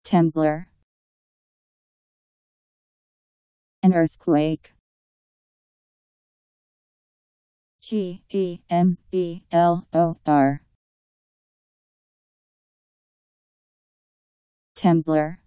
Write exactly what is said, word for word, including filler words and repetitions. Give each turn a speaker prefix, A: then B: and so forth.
A: Temblor. An earthquake. T E M B L O R. Temblor.